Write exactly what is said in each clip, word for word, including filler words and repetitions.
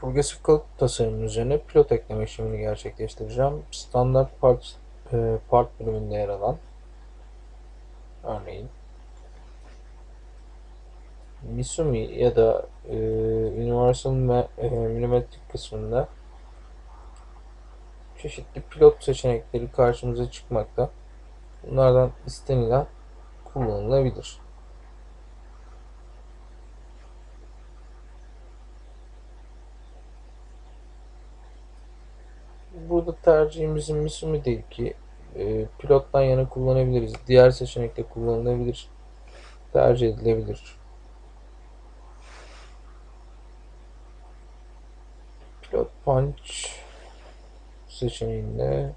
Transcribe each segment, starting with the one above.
Progresif kalıp tasarımının üzerine pilot ekleme işlemini gerçekleştireceğim. Standart part, e, part bölümünde yer alan örneğin Misumi ya da e, Universal me, e, Milimetrik kısmında çeşitli pilot seçenekleri karşımıza çıkmakta. Bunlardan istenilen kullanılabilir. Burada tercihimizin Misumi değil ki e, pilottan yana kullanabiliriz. Diğer seçenekte kullanılabilir, tercih edilebilir. Pilot punch seçeneğinde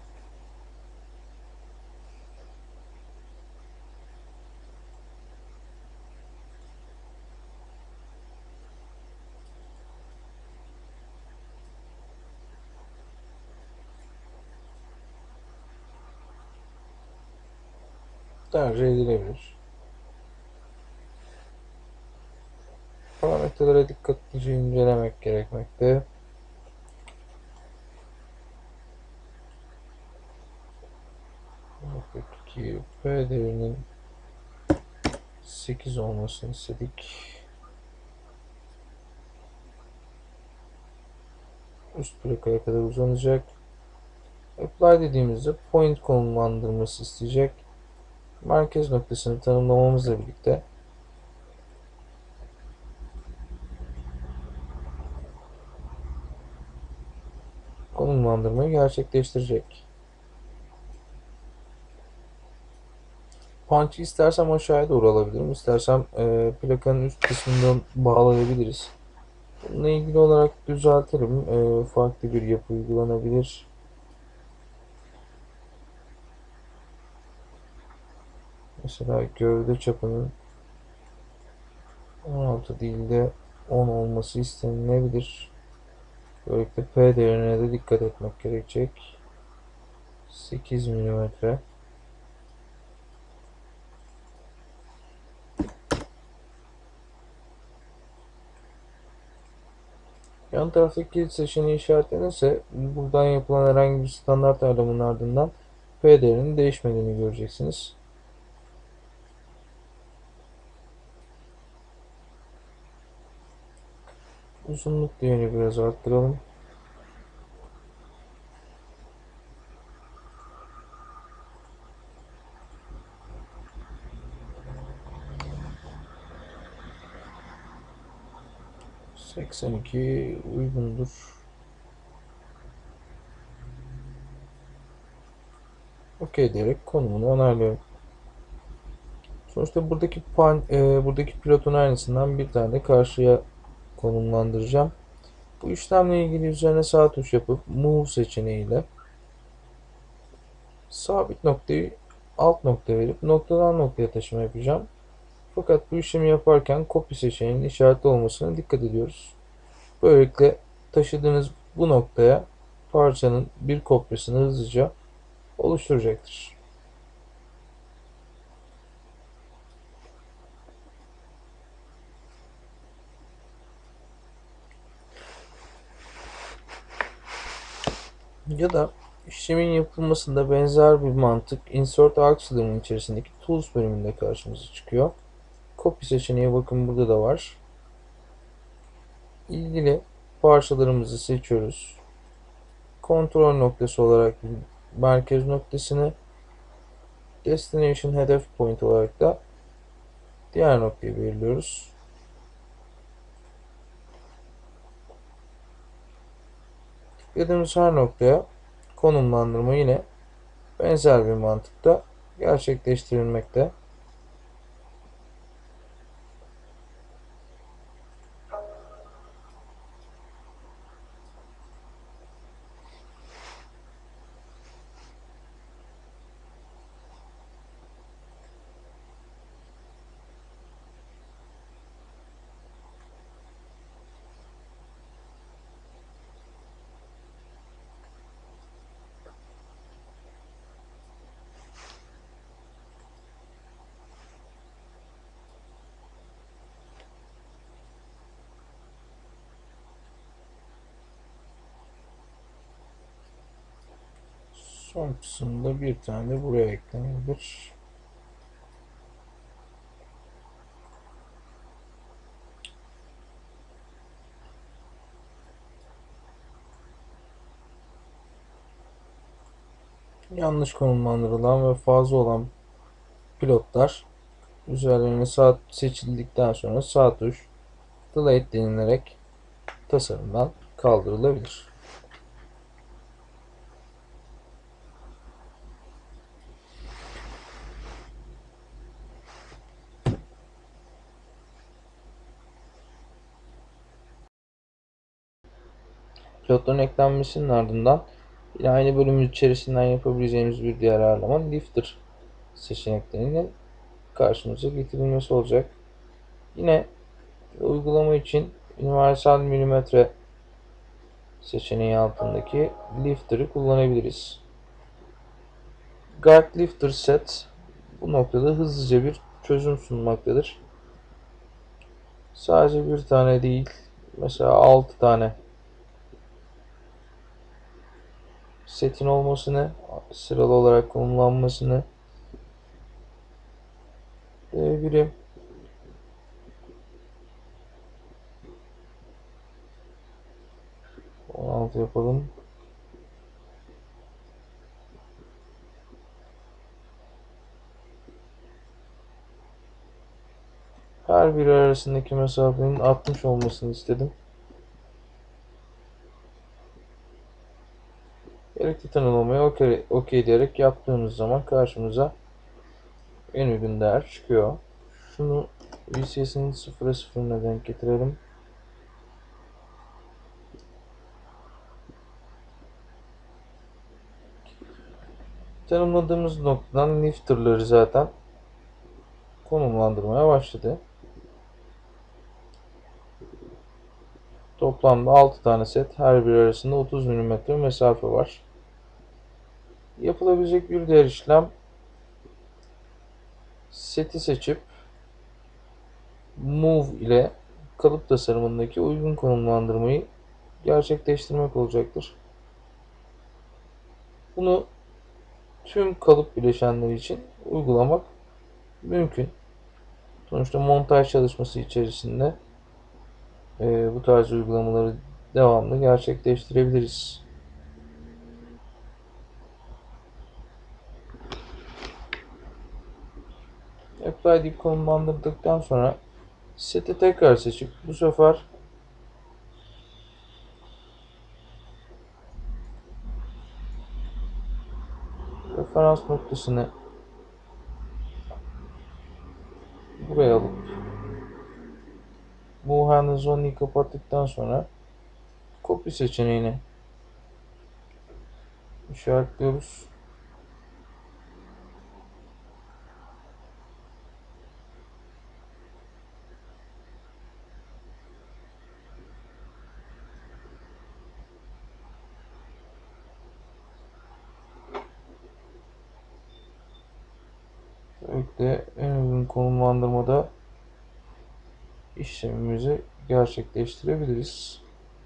tercih edilebilir. Parametrelere dikkatlice incelemek gerekmekte. Buradaki P değerinin sekiz olmasını istedik. Üst plakaya kadar uzanacak. Apply dediğimizde point konumlandırması isteyecek. Merkez noktasını tanımlamamızla birlikte konumlandırmayı gerçekleştirecek. Punch'ı istersem aşağıya doğru alabilirim. İstersem e, plakanın üst kısmından bağlayabiliriz. Bununla ilgili olarak düzeltirim. E, farklı bir yapı uygulanabilir. Mesela gövde çapının on altı değil de on olması istenilebilir. Böylelikle P değerine de dikkat etmek gerekecek. sekiz milimetre. Yan taraftaki kilit seçeneği işaretlenirse buradan yapılan herhangi bir standart ayarlamanın ardından P değerinin değişmediğini göreceksiniz. Uzunluk değerini biraz arttıralım. seksen iki uygundur. OK diyerek konumunu onaylıyorum. Sonuçta buradaki pan, e, buradaki pilotun aynısından bir tane de karşıya konumlandıracağım. Bu işlemle ilgili üzerine sağ tuş yapıp Move seçeneğiyle sabit noktayı alt nokta verip noktadan noktaya taşıma yapacağım. Fakat bu işlemi yaparken copy seçeneğinin işaretli olmasına dikkat ediyoruz. Böylelikle taşıdığınız bu noktaya parçanın bir kopyasını hızlıca oluşturacaktır. Ya da işlemin yapılmasında benzer bir mantık Insert Auxiliary'nin içerisindeki Tools bölümünde karşımıza çıkıyor. Copy seçeneği bakın burada da var. İlgili parçalarımızı seçiyoruz. Kontrol noktası olarak merkez noktasını, Destination hedef point olarak da diğer noktayı belirliyoruz. Tıkladığımız her noktaya konumlandırma yine benzer bir mantıkta gerçekleştirilmekte. Son kısımda bir tane de buraya eklenebilir. Yanlış konumlandırılan ve fazla olan pilotlar üzerlerine saat seçildikten sonra sağ tuş delete denilerek tasarımdan kaldırılabilir. Pilotların eklenmesinin ardından yine aynı bölümün içerisinden yapabileceğimiz bir diğer ayarlama lifter seçeneklerinin karşımıza getirilmesi olacak. Yine uygulama için universal milimetre seçeneği altındaki lifter'ı kullanabiliriz. Guide Lifter Set bu noktada hızlıca bir çözüm sunmaktadır. Sadece bir tane değil, mesela altı tane setin olmasını, sıralı olarak konumlanmasını biri on altı yapalım. Her biri arasındaki mesafenin altmış olmasını istedim. Gerekli tanımlamayı OK, OK diyerek yaptığımız zaman karşımıza en uygun değer çıkıyor. Şunu V C S'nin sıfıra sıfırına denk getirelim. Tanımladığımız noktadan lifter'ları zaten konumlandırmaya başladı. Toplamda altı tane set, her biri arasında otuz milimetre mesafe var. Yapılabilecek bir diğer işlem, seti seçip Move ile kalıp tasarımındaki uygun konumlandırmayı gerçekleştirmek olacaktır. Bunu tüm kalıp bileşenleri için uygulamak mümkün. Sonuçta montaj çalışması içerisinde e, bu tarz uygulamaları devamlı gerçekleştirebiliriz. Apply deyip konumlandırdıktan sonra seti tekrar seçip bu sefer referans noktasını buraya alıp Move Handles Only'yi kapattıktan sonra copy seçeneğini işaretliyoruz. Böylelikle en uygun konumlandırmada işlemimizi gerçekleştirebiliriz.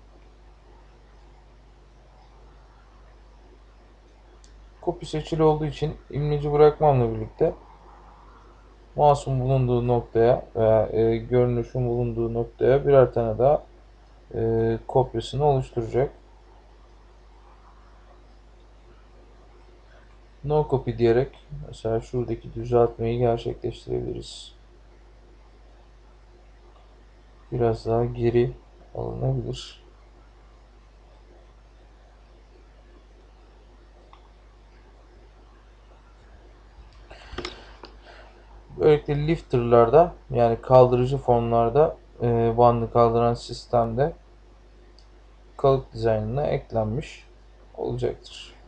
Copy seçili olduğu için imleci bırakmamla birlikte mouse'un bulunduğu noktaya veya e, görünüşün bulunduğu noktaya birer tane daha e, kopyasını oluşturacak. No copy diyerek mesela şuradaki düzeltmeyi gerçekleştirebiliriz. Biraz daha geri alınabilir. Böylelikle lifter'larda yani kaldırıcı formlarda e, bandı kaldıran sistemde kalıp dizaynına eklenmiş olacaktır.